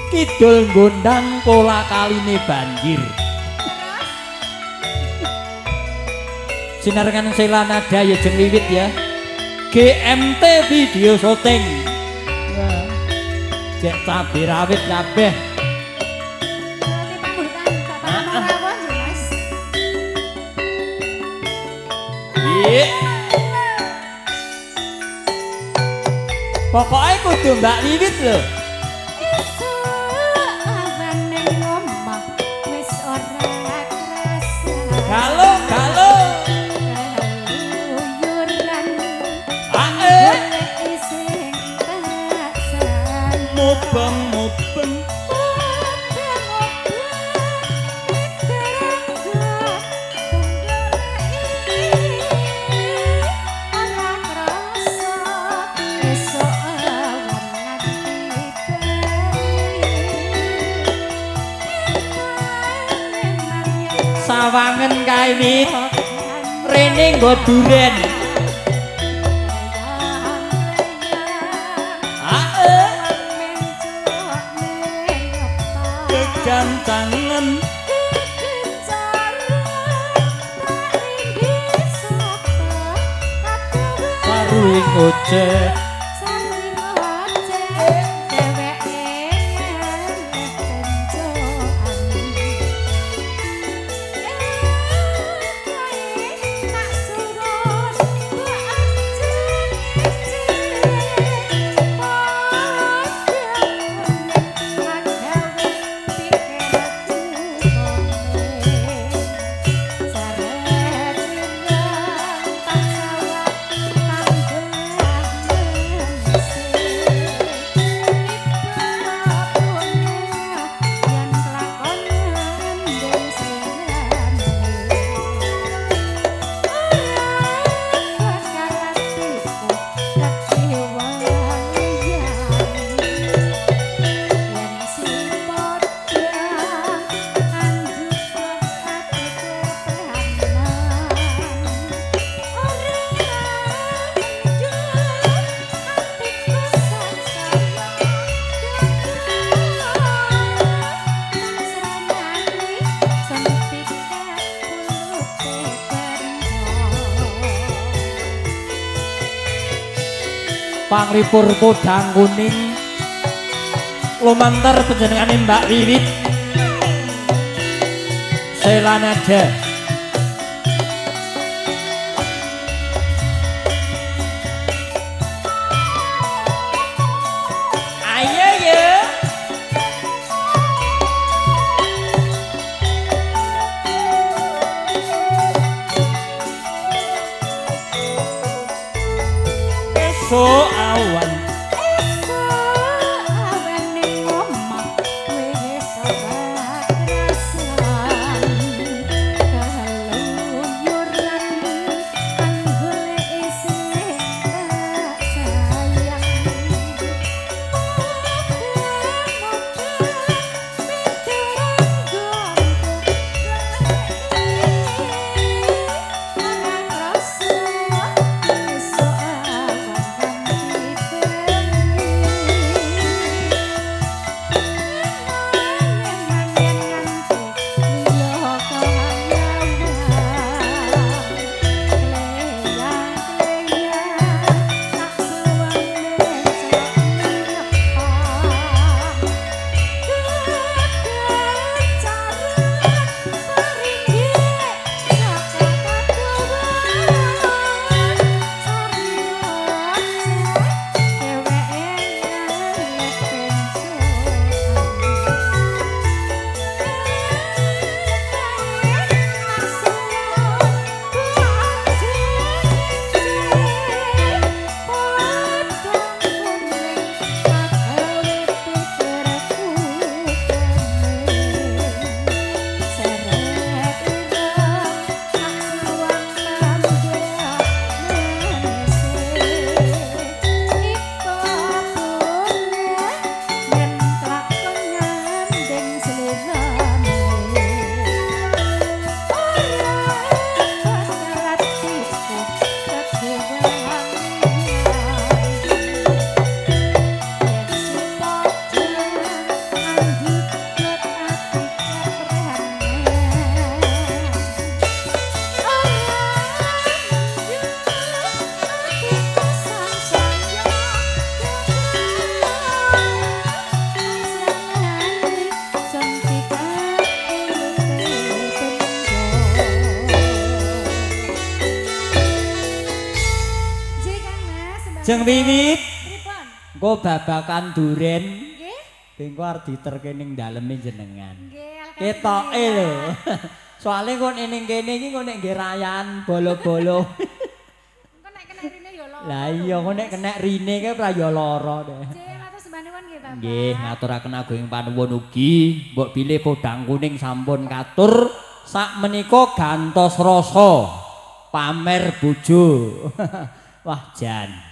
kidul gondang pola kaline banjir. Sinarengan Sheila Nada ya jeng wiwit ya. GMT video syuting. Wah. Cek cabe rawit kabeh. Iya. Pokoknya kudu Mbak Wiwit lho. Galo, galo. Mubeng, mubeng. Sawangen kae wit rene nggo duren. Kegancangan saruing ojek pangripur podang kuning lumantar panjenengane Mbak Wiwit Sheila Nada. Ayo ya esok awan Jeng wiwit Pripun? engko babakan duren Nggih. engko arep diterke ning daleme jenengan. Nggih, Ketoke lho. Soale kok ning kene iki kok nek nggih rayan bolo-bolo. Engko nek kena rine ya lara. Lah iya kok nek kena rine ke pra ya lara deh. Nggih, matur sembah nuwun nggih, Bapak. Nggih, ngaturaken agunging panuwun ugi, mbok bilih podang kuning sampun katur sak menika gantos rasa pamer bojo. Wah jan.